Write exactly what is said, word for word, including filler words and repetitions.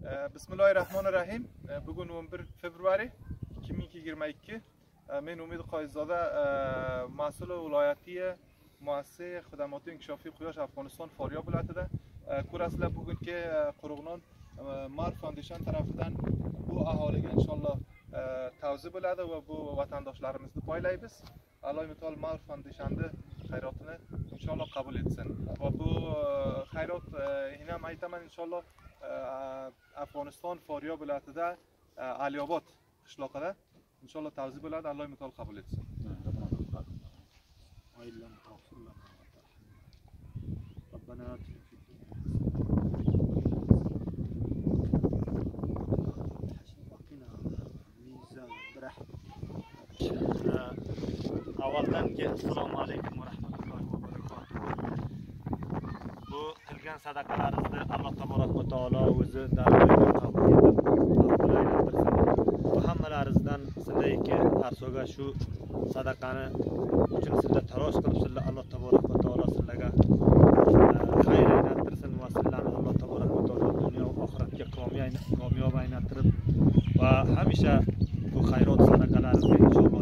Bismillahirrahmanirrahim. Bugün on bir fevrier ikki ming yigirma ikki. Men Umid Qoyizzoda, mas'ul viloyatiy muassisa xizmat inkishofiy quyosh Afg'oniston Faryab viloyatida ko'rasizlar. Bugungi Quruqnon Mar Foundation tarafidan bu aholiga inshaalloh tavsiya bo'ladi va bu vatandoshlarimizni poylaymiz. Alloh taolo Mar Foundation'ni xayrotini inshaalloh qabul etsin. Va bu xayrot ham aytaman inshaalloh Afg'oniston Faryab viloyatida Aliyobod qishloqida inshaalloh tavsiya bo'ladi. Alloh taolo qabul etsin. Avvaldanki assalomu alaykum va rahmatullohi va barakatuh. Bu qilgan sadaqalaringizni Alloh taborak va taolo o'zi dargohiga qabul etib, va hammalaringizdan sizlarga arsoga shu sadaqani uchun sizlar tarosh qilibsizlar. Alloh taborak va taolo sizlarga xayr aylantirsin va sizlarni Alloh taborak va taolo dunyo va oxiratga komiyona komiyona aylantirib va hamisha bu xayrot sadaqalaringizni